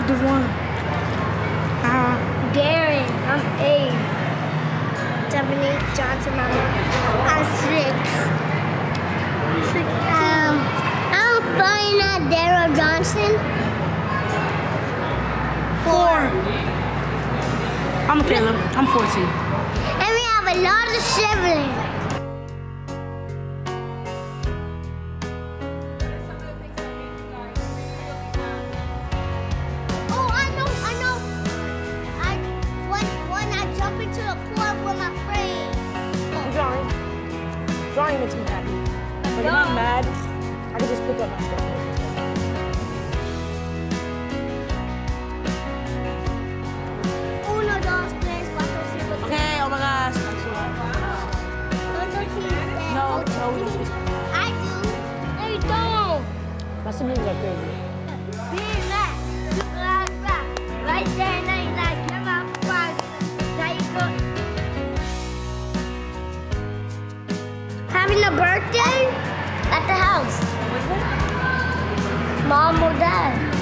Devon. Daryn, I'm 8. Devanique Johnson, I'm 6. I'm flying at Daryl Johnson. 4. I'm Makayla. I'm 14. And we have a lot of siblings. Oh, I know. When I jump into a pool with my friends. Drawing makes me happy. Like, if I'm mad, I can just pick up my stuff. Okay, oh my gosh. No, we don't. I do. No, you don't. My siblings are crazy. Being mad. Right there, now you're like, never surprised. Now you go. Having a birthday at the house. Mom or dad?